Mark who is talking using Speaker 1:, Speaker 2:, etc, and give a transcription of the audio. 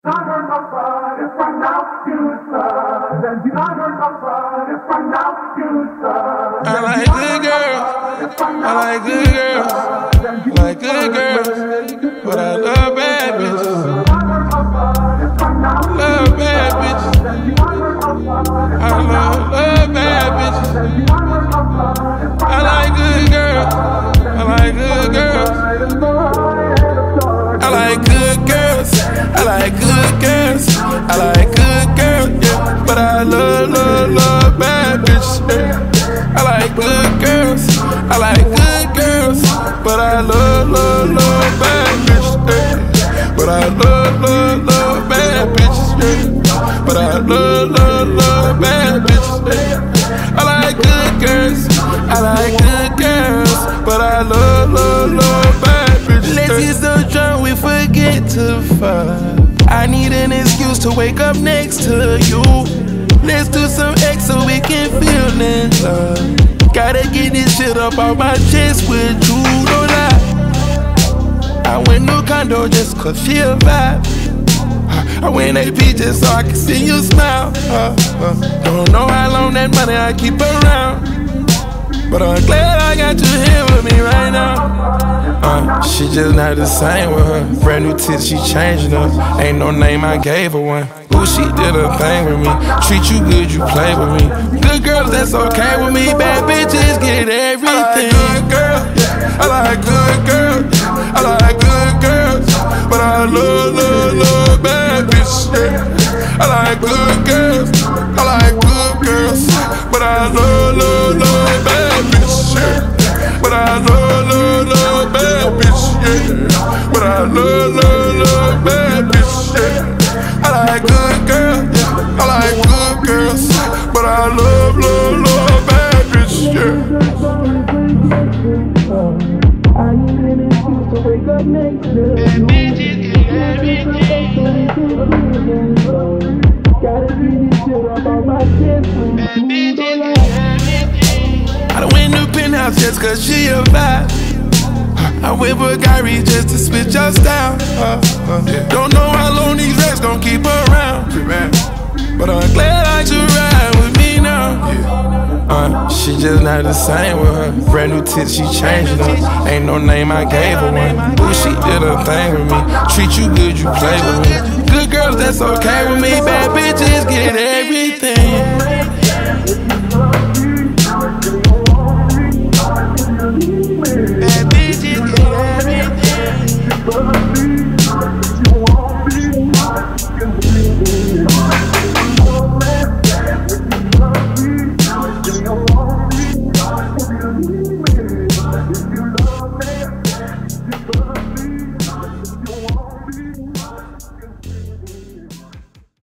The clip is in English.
Speaker 1: I like good girls, I like good girls, I like good girls, but I love bad bitches. Love bad bitches. I love bad bitches. I like good girls, I like good girls. I like good girls, I like good girls, I like good girls, yeah. But I love bad bitches, yeah. I like good girls, I like good girls, but I love bad bitches, yeah. But I love bad bitches, yeah. But I love bad bitches, yeah. I like good girls, I like good girls, but I love bad bitches, yeah. Let's get so drunk we forget to fuck. I need an excuse to wake up next to you. Let's do some X so we can feel in love. Gotta get this shit up off my chest with you, don't lie. I went to condo just cause she a vibe. I went AP just so I can see you smile. Don't know how long that money I keep around, but I'm glad I got you here with me right now. She just not the same with her. Brand new tits, she changing up. Ain't no name, I gave her one. Ooh, she did a thing with me. Treat you good, you play with me. Good girls, that's okay with me. Bad bitches get everything. I like good girls, yeah. I like good girls, I like good girls, but I love bad bitches, yeah. I like good girls, I like good girls, but I love bad bitches, yeah. But I love bad bitches, yeah. But I love bad bitches, yeah. I like good girls, yeah. I like good girls, but I love bad bitches, yeah. I need an excuse to wake up next to you. Bad bitches get everything. Gotta get this shit up on my chest. Bad bitches get everything. I done went to penthouse just cause she a vibe. I went for Kyrie just to spit your style. Don't know how long these racks gon' keep around, but I'm glad I should ride with me now. She just not the same with her. Brand new tits, she changing up. Ain't no name, I gave her one. Ooh, she did a thing with me. Treat you good, you play with me. Good girls, that's okay with me. Bad bitches get everything. Bad bitches get everything.